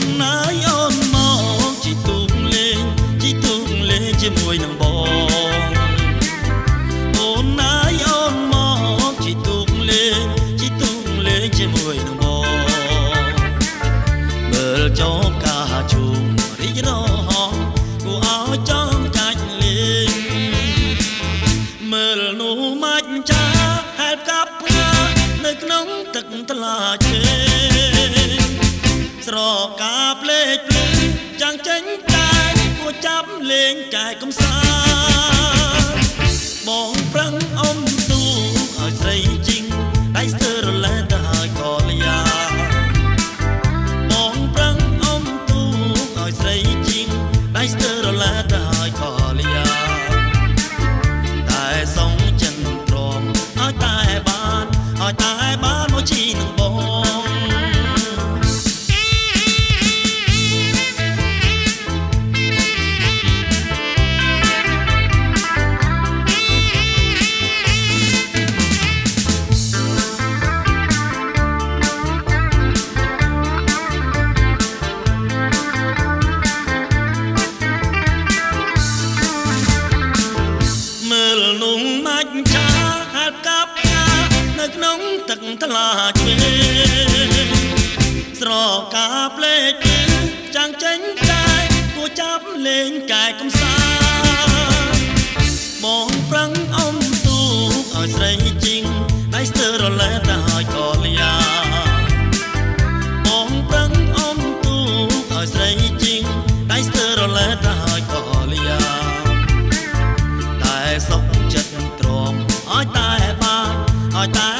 ណាយអូនមកជីទូកលេងជាមួយនឹងបងអូនណាយអូនមកជីទូកលេងជាមួយនឹងបងមើលចោមការជុំរីករាយគួរឲ្យចង់កាច់លេងមើលនោះមាច់ចាហែបកាប់ផ្ងានៅក្នុងទឹកថ្លាឈេស្រកាភ្លេចភ្លឺចាំងចេញកាយគួរចាប់លេងកាយកំសាបងប្រឹងអុំទូឲ្យស្រីជីងដៃស្ទើរលែងទៅហើយក៏លយ៉ាបងប្រឹងអុំទូឲ្យស្រីជីងដៃស្ទើរលែងទៅហើយក៏លយ៉ាតែសងចិនព្រមឲ្យតែបានមកជីនឹងបងនៅក្នុងទឹកថ្លាឆ្វេស្រកាភ្លេចភ្លឺចាំងចេញកាយគួរចាប់លេងកាយកំសាបងប្រឹងអុំទូកឲ្យស្រីជីងដៃស្ទើររលែតែហើយក៏លយ៉ាបងប្រឹងអុំទូកឲ្យស្រីជីងដៃស្ទើររលែតែហើយក៏លយ៉ាតែសុខចិត្តទ្រាំឲ្យតែបានឲ្យតែ